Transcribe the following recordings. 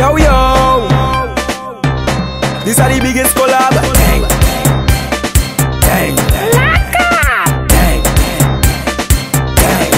Yo, yo. These are the biggest collab. Dang. Dang. Dang. Dang.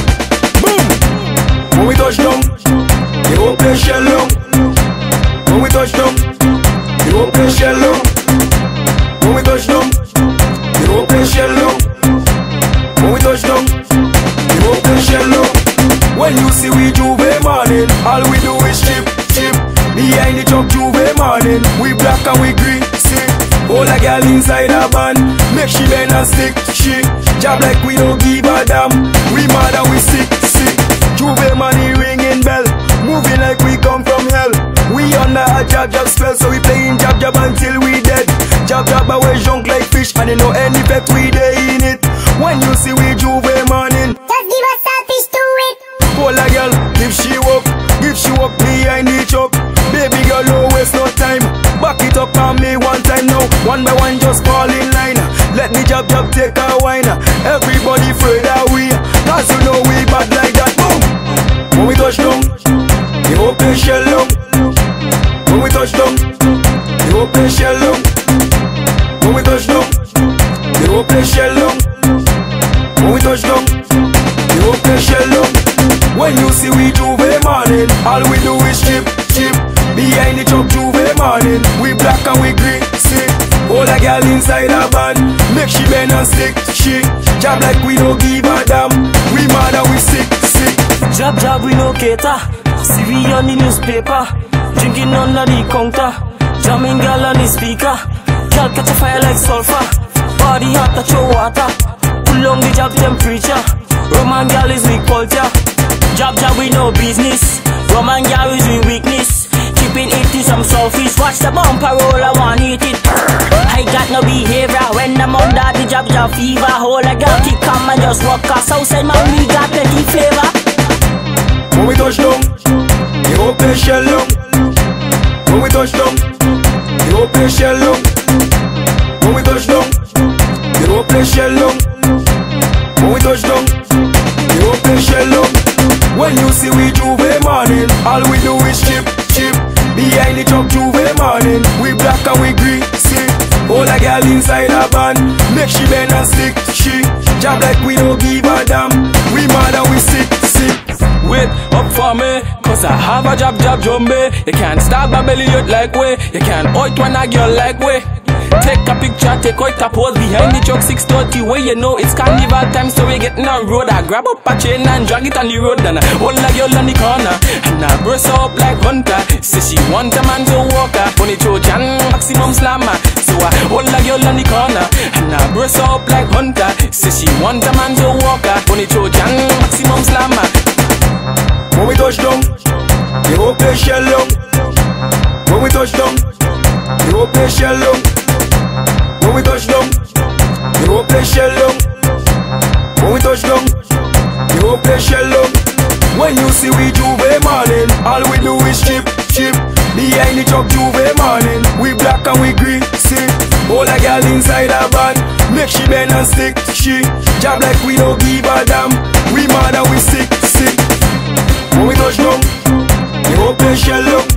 Boom. When we touch down, they won't play shell long. When we touch down, they won't play shell long. When we touch down, they won't play shell long. When we touch down, they won't play shell long. When you see we Juve morning, all we do is chip, chip. Behind the truck Juve morning, we black and we green, see. All a girl inside a band, make she bend and stick, she. Job like we don't give a damn, we mad and we sick, sick. Juve money ringing bell, moving like we come from hell. We under a jab spell, so we playing jab until we dead. Jab away junk like fish, and you know any pet we dey in it. When you see we Juve morning, just give us selfish to it. Hold a girl, give she walk behind the truck. Baby girl, no waste no time. Back it up on me one time now. One by one, just fall in line. Let me jab take a wine. Everybody afraid that we, cause you know we bad like that. Boom. When we touch down, they won't play shell long. When we touch down, they won't play shell long. When we touch down, they won't play shell long. When we touch down, they won't play shell long. When you see we Juve morning, all we do is chip, chip. Behind the truck Juve morning, we black and we green, see. All a girl inside a band, make she bend and stick, she. Job like we don't give a damn, we mad and we sick, sick. Job we no cater, see we on the newspaper, drinking under the counter, jamming girl on the speaker. Girl catch a fire like sulfur, body hot touch your water. Pull on the job temperature, Roman girl is weak culture. Job we no business, Roman girl is we weakness. Keeping it to some selfish, watch the bumper roll, I want eat it. I got no behavior when I'm under the job fever. Hold a girl keep calm and just walk us outside, man, we got plenty flavor. When we touch down, they won't play shell long. When we touch down, they won't play shell long. When we touch down, they won't play shell long. When we touch down, they won't play shell long. When you see we Juve morning, all we do is chip, chip. Behind the truck Juve morning, we black and we green, see. All a girl inside a band, make she bend and stick, she. Job like we don't give a damn, we mad and we sick, sick. Wait up for me, cause I have a job jumbe. You can't start my belly out like way. You can't out when a girl like way. Take a picture, take out a pose behind the truck 630 where you know it's carnival time, so we getting on road. I grab up a chain and drag it on the road, and I hold a girl on the corner, and I brace her up like Hunter. Say she want a man to walk her, funny Trojan, maximum slammer. So I hold a girl on the corner, and I brace her up like Hunter. Say she want a man to walk her, funny Trojan, maximum slammer. When we touch down, they won't play shell long. When we touch down, they won't play shell long. When we touch down, they won't play shell long. When we touch down, they won't play shell long. When you see we Juve morning, all we do is chip, chip. Behind the truck Juve morning, we black and we green, see. All a girl inside a band, make she bend and stick, she. Job like we don't give a damn, we mad and we sick, sick. When we touch down, they won't play shell long.